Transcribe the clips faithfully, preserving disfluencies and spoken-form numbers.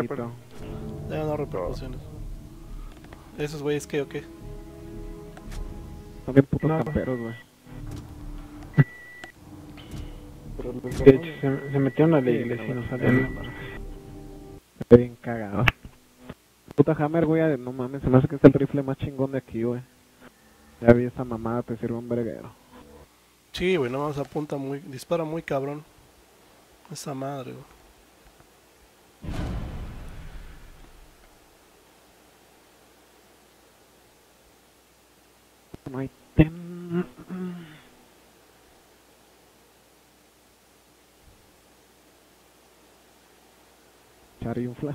poquito. Ya no repercusiones. ¿Esos güeyes qué o qué? Son bien putos No. camperos, güey. De hecho, se, se metieron a la iglesia y nos salieron. Estoy bien cagado. Puta Hammer, güey, no mames, se me hace que es el rifle más chingón de aquí, güey. Ya vi esa mamada, te sirve un verguero. Sí, güey, no más apunta muy... Dispara muy cabrón. Esa madre, güey. No hay tem... Charinfla.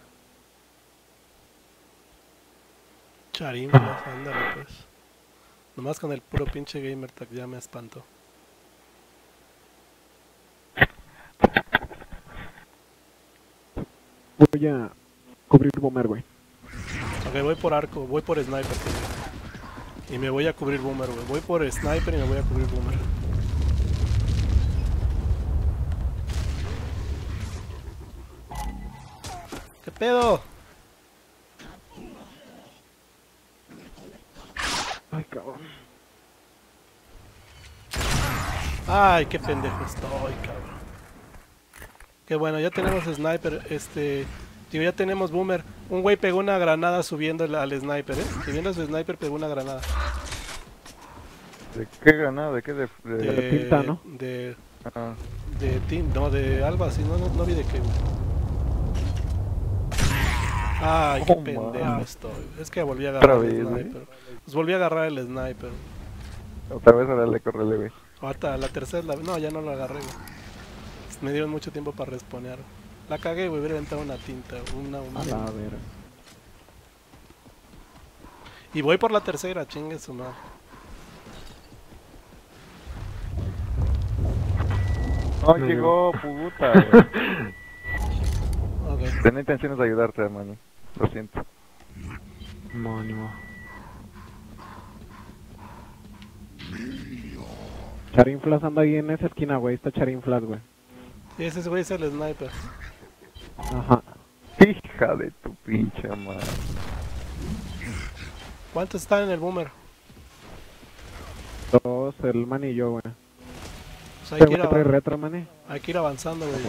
Charinflas, ándale pues. Nomás con el puro pinche gamer tag ya me espantó. Voy a cubrir Boomer, güey. Ok, voy por arco, voy por sniper. Tío. Y me voy a cubrir boomer, güey. Voy por sniper y me voy a cubrir boomer. ¿Qué pedo? Ay, cabrón. Ay, qué pendejo estoy, cabrón. Qué bueno, ya tenemos sniper, este... Digo, ya tenemos boomer. Un güey pegó una granada subiendo al, al sniper, ¿eh? Subiendo a su sniper pegó una granada. ¿De qué granada? ¿De qué? De, de... De, de tinta, ¿no? De... Ah. De tinta, no, de algo así, no, no, no vi de qué, güey. Ay, qué Oh, pendejo man. estoy. Es que volví a agarrar Otra el vez, sniper. Pues volví a agarrar el sniper. Otra vez, órale, correle, güey. Ahorita la tercera, la... no, ya no lo agarré, güey. Me dieron mucho tiempo para respawnear. La cagué, güey, hubiera aventado una tinta, una, una... A la ver. Y voy por la tercera, chingue su madre. No llegó, puta, güey. Ok. Tenía intenciones de ayudarte, hermano. Lo siento. Mónimo. Charinflas anda ahí en esa esquina, güey. Está Charinflas, güey. Y ese güey es el sniper. Ajá. Hija de tu pinche madre. ¿Cuántos están en el boomer? Dos, el man y yo, güey. Pues hay Este que ir, güey trae av- retro, man. hay que ir avanzando, güey.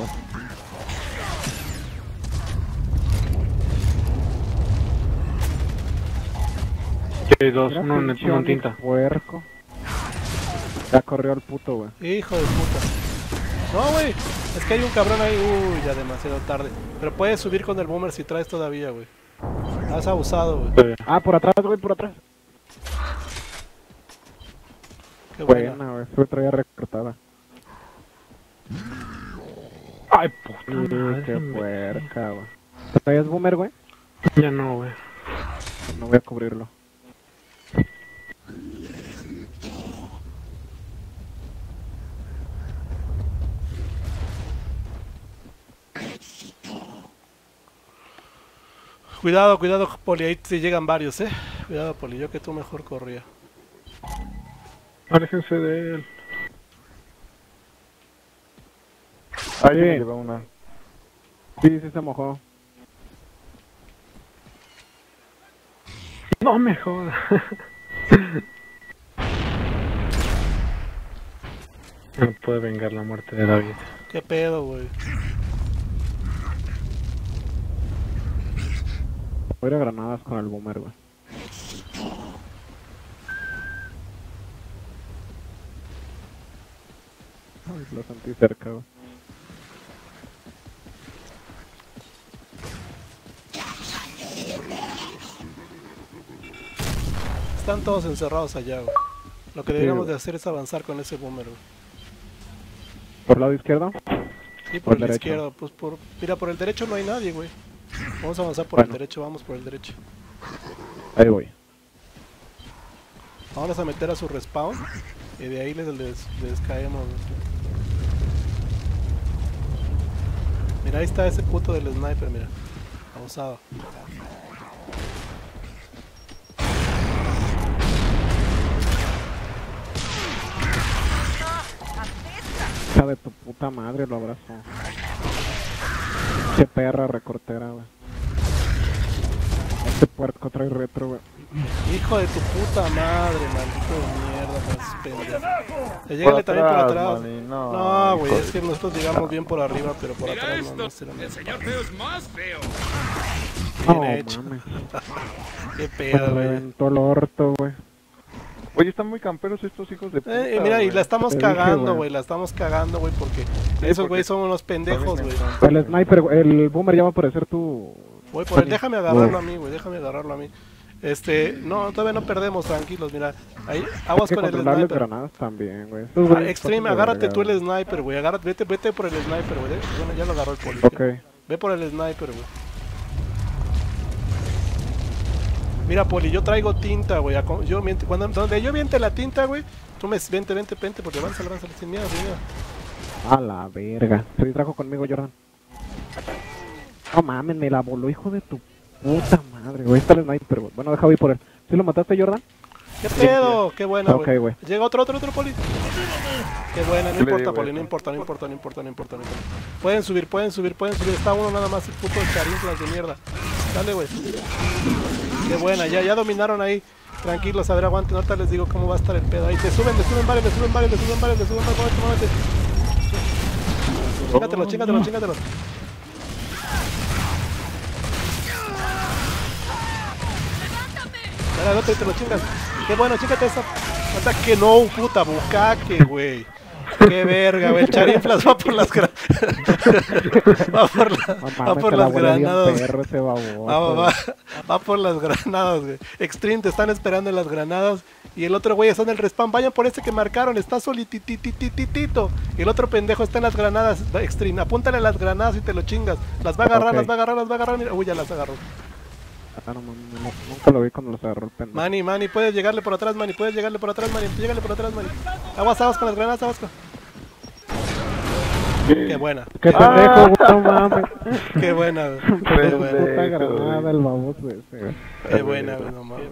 Hay dos, Mira, uno en pinche uno en Onix tinta. puerco. Ya corrió el puto, güey. Hijo de puta. No, güey. Es que hay un cabrón ahí. Uy, ya demasiado tarde. Pero puedes subir con el boomer si traes todavía, güey. Has abusado, güey. Ah, por atrás, güey, por atrás. Qué buena. Buena, güey. Se traía recortada. Ay, puta Sí, madre, qué me- puerca, güey. ¿Te traías boomer, güey? Ya no, güey. No voy a cubrirlo. Cuidado, cuidado, Poli. Ahí te llegan varios, eh. Cuidado, Poli. Yo que tú mejor corría. Aléjense de él. Ahí Sí. me lleva una. Sí, sí se mojó. No me jodas. No puede vengar la muerte de David. ¿Qué pedo, güey? Voy a ir a granadas con el boomer, güey. Ay, lo sentí cerca, güey. Están todos encerrados allá, güey. Lo que deberíamos de hacer es avanzar con ese boomer, güey. ¿Por el lado izquierdo? Sí, Por por el derecho. izquierdo. Pues por... Mira, por el derecho no hay nadie, güey. Vamos a avanzar por Bueno. el derecho, vamos por el derecho. Ahí voy. Vamos a meter a su respawn. Y de ahí les, les, les caemos, güey. Mira, ahí está ese puto del sniper, mira. Abusado. Hija de tu puta madre, lo abrazo. Qué perra recortera, güey. Este puerco trae retro, güey. Hijo de tu puta madre, maldito de mierda, más pendejo. Eh, Llégale también por atrás. Manny, no, No, güey, hijo es que nosotros llegamos bien por arriba, pero por atrás no, no se lo El meto. señor feo es más feo. Bien No, hecho. mames. Qué Me pedo, güey. reventó el orto, güey. Oye, están muy camperos estos hijos de puta. Eh, mira, y güey. la estamos Te dije, cagando, güey. güey, la estamos cagando, güey, porque Sí, esos porque güeyes son unos pendejos, güey. El sniper, güey, el boomer ya va a aparecer tu... Voy por él, Tony. déjame agarrarlo a mí, güey, déjame agarrarlo a mí. Este, no, todavía no perdemos, tranquilos, mira. Ahí, aguas Hay que con el controlar las sniper. granadas también, güey. Estos Ah, güeyes Extreme, pasan de agárrate verga, tú el güey. sniper, güey. Agárrate, vete, vete por el sniper, güey. Bueno, ya lo agarró el poli. Ok. Ve por el sniper, güey. Mira, poli, yo traigo tinta, güey. a co- Yo miente, cuando donde yo viente la tinta, güey, tú me vente, vente, vente, porque avanza, avanza, sin miedo, sin miedo. A la verga. Se distrajo conmigo, Jordan. No mames, me la voló, hijo de tu puta madre, güey. Está el sniper, güey. Bueno, deja ir por él. ¿Sí lo mataste, Jordan? ¿Qué pedo? Qué buena, Ok, güey. güey. Llega otro, otro, otro, poli. Qué buena, no ¿Qué le importa, digo, poli, güey? no importa, no importa, no importa, no importa, no importa. Pueden subir, pueden subir, pueden subir. Está uno nada más, el puto charinflas de mierda. Dale, güey. Qué buena, ya, ya dominaron ahí. Tranquilos, a ver, aguanten, ahorita les digo cómo va a estar el pedo. Ahí te suben, le suben varios, le suben varios, le suben varios, le suben varios, muévete, muévete. Chingatelo, chingatelo, chingatelo. Dale, al otro y te lo chingas. Qué bueno, chingate esa. Ataque no, puta, bucaque, güey. Qué verga, güey. El charinflas va por las gra... va por, la- No va mames, por te la las volé bien granadas. perro ese baboso, Va, va, güey. va, va por las granadas, güey. Extreme, te están esperando en las granadas. Y el otro güey está en el respawn. Vayan por este que marcaron. Está solitititititito. Y el otro pendejo está en las granadas. Extreme, apúntale a las granadas y te lo chingas. Las va a agarrar, Ok. las va a agarrar, las va a agarrar. Mira. Uy, ya las agarró. Ah, no, mames, no, nunca lo vi cuando los agarró el pendejo. Manny, Manny, puedes llegarle por atrás, Manny. Puedes llegarle por atrás, Manny. Llegale por atrás, Manny. Aguas, aguas con las granadas, aguas con... Qué buena. ¡Qué Qué, pendejo, güey! No mames. qué buena, güey. Qué Puta buena. Pendejo, granada güey. el baboso ese, güey. Qué buena, güey. No mames.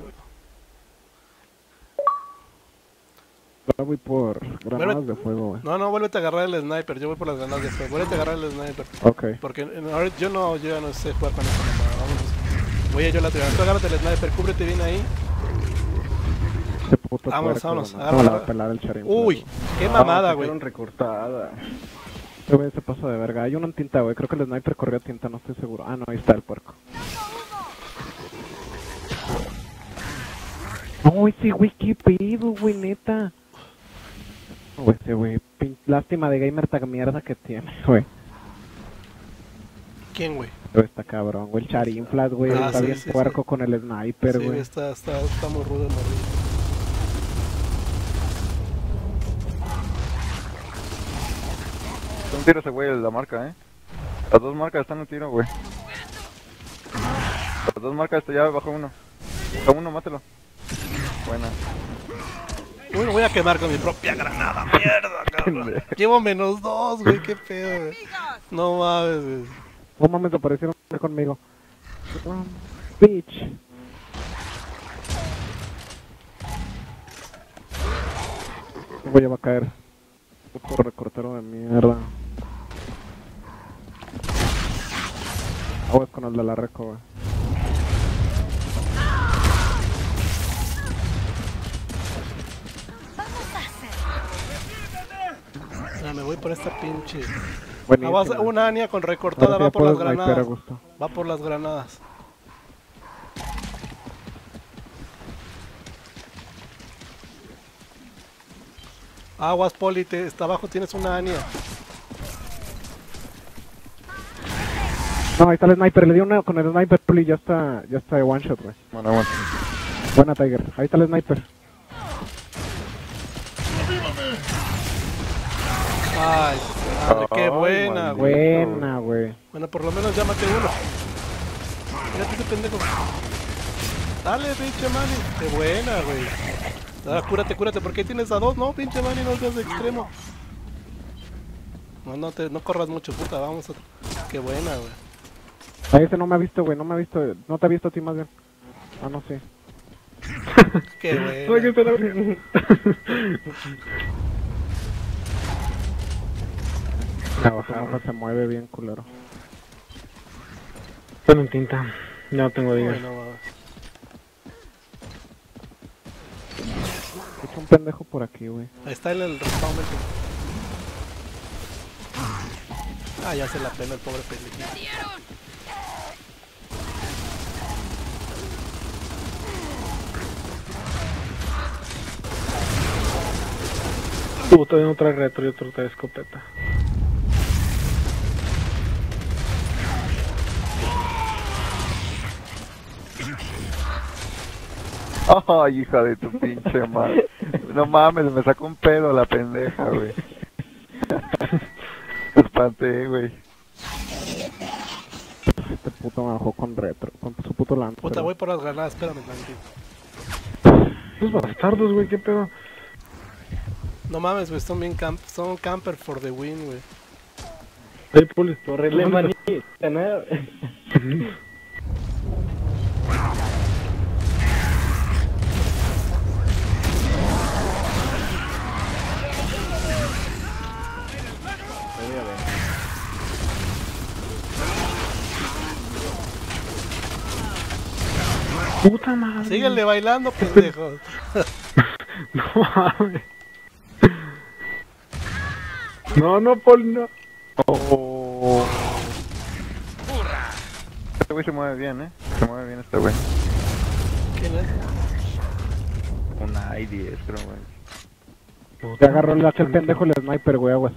Yo voy por granadas Bueno, de fuego, güey. No, no, vuélvete a agarrar el sniper. Yo voy por las granadas de fuego. Vuélvete a agarrar el sniper. Ok. Porque eh, ahora yo no, yo ya no sé jugar con esta mamada. Vámonos. Voy a yo la tirada. Tú agárrate el sniper, cúbrete bien ahí. Ese puto Vámonos, puerco, vámonos, güey, agarra, no me la va agarra. a pelar el charín. Uy, qué mamada, Ah, güey. fueron recortada. Este güey se pasa de verga. Hay uno en tinta, güey. Creo que el sniper corrió a tinta, no estoy seguro. Ah, no, ahí está el puerco. No, ese güey, qué pedo, güey, neta. No, güey, ese güey. pin- Lástima de gamer tag mierda que tiene, güey. ¿Quién, güey? Güey, está cabrón, güey. El charinflas, güey. Ah, está sí, bien sí, puerco con el sniper, Sí, güey. está, está, está muy rudo el morrillo. Un tiro ese güey de la marca, eh. Las dos marcas están en tiro, güey. Las dos marcas, este ya bajó uno. Baja uno, mátelo. Buena. Uy, me voy a quemar con mi propia granada. Mierda, cabrón. Llevo menos dos, güey. Qué pedo, güey. No mames, güey. No mames, aparecieron conmigo. Um, bitch. Voy a va a caer. Puto recortero de mierda. Aguas con el de la reco, güey. Ah, me voy por esta pinche. Buenísimo. Aguas, una Ania con recortada Ahora sí va ya por las puedo snipear a granadas. gusto. Va por las granadas. Aguas, Poli, te, está abajo tienes una Ania. No, ahí está el sniper. Le di una con el sniper, Puli. Ya está, ya está de one shot, güey. Bueno, aguanta. Buena, Tiger. Ahí está el sniper. Ay, madre, qué Ay, buena, maldito. güey. Buena, güey. Bueno, por lo menos llámate uno. Mírate ese pendejo. Dale, pinche Manny. Qué buena, güey. Ahora cúrate, cúrate, porque ahí tienes a dos, ¿no? Pinche Manny, no seas extremo. No, no, te, no corras mucho, puta, vamos a... Qué buena, güey. A ese no me ha visto, güey. No me ha visto. No te ha visto a ti más bien. Ah, no sé. Qué Oye, buena. espera. La baja, baja se mueve bien, culero. Bueno, en tinta. Ya no tengo Ay, dinero. no mames. Escucha un pendejo por aquí, güey. Ahí está en el respawn. Vente. Ah, ya se la pena el pobre pendejito. Tú todavía no trae retro y otro trae escopeta. Ay, hija de tu pinche madre. No mames, me sacó un pedo la pendeja, güey. Me espanté, güey. Este puto me bajó con retro, con su puto lanza. Puta, voy por las granadas, espérame tantito. Esos bastardos, güey, qué pedo. No mames, güey, son bien camp son camper for the win, güey. Ahí, Polis. Correle, maní. Ganar. Puta madre. Síguele bailando, pendejos. No mames. No, no, Paul, no. Oh. Este güey se mueve bien, eh. Se mueve bien este güey. ¿Quién es? Una I diez, creo, güey. Te agarró el hacha el pendejo el sniper, güey, aguas.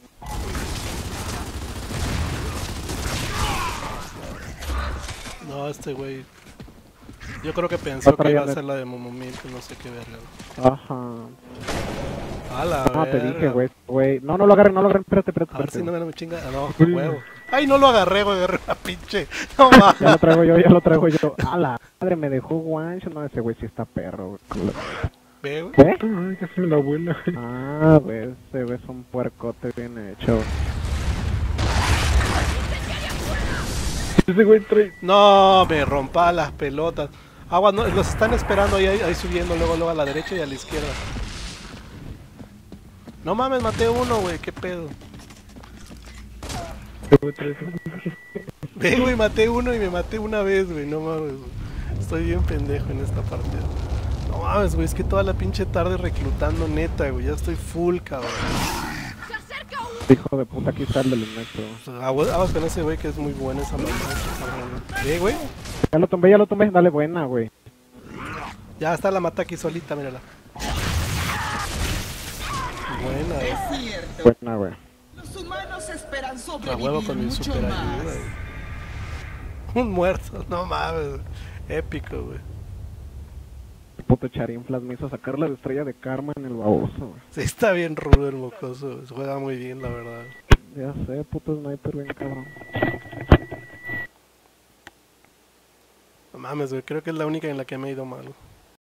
No, este güey. Yo creo que pensó Otra que iba a ya ser la de Momomil, que no sé qué verga. güey. Ajá. A la Ah, te verga. dije, güey, güey. No, no lo agarren, no lo agarren, espérate, espérate. A ver si espérate, no me chinga. Ah, no, huevo. Ay, no lo agarré, güey, agarré una pinche. No mames. Ya lo traigo yo, ya lo traigo yo. A la madre, me dejó guancho. No, ese güey sí está perro, güey. Ve, güey. ¿Qué? Ay, casi me la abuela, güey. Ah, güey, ese güey es un puercote bien hecho. Ese güey trae. No, me rompa las pelotas. Agua, no, los están esperando ahí, ahí, ahí subiendo, luego, luego a la derecha y a la izquierda. No mames, maté uno, güey, qué pedo. Ese güey trae. Ve, güey, maté uno y me maté una vez, güey, no mames, güey. Estoy bien pendejo en esta partida. No mames, güey, es que toda la pinche tarde reclutando neta, güey, ya estoy full, cabrón. Hijo de puta, aquí está el del metro. Aguas, aguas con ese güey que es muy bueno esa mamá. Ve, güey, Ya lo tumbé, ya lo tumbé. Dale, buena, güey. ya está la mata aquí solita, mírala. Buena, güey. Es cierto. Buena, güey. Los humanos esperan A sobrevivir huevo con mi mucho super más. ayuda, güey. Un muerto, no mames, güey. Épico, güey. El puto Charinflas me hizo sacar la estrella de karma en el baboso, güey. Sí, está bien rudo el mocoso, güey. Juega muy bien, la verdad. Ya sé, puto sniper bien cabrón. No mames, güey, creo que es la única en la que me he ido mal.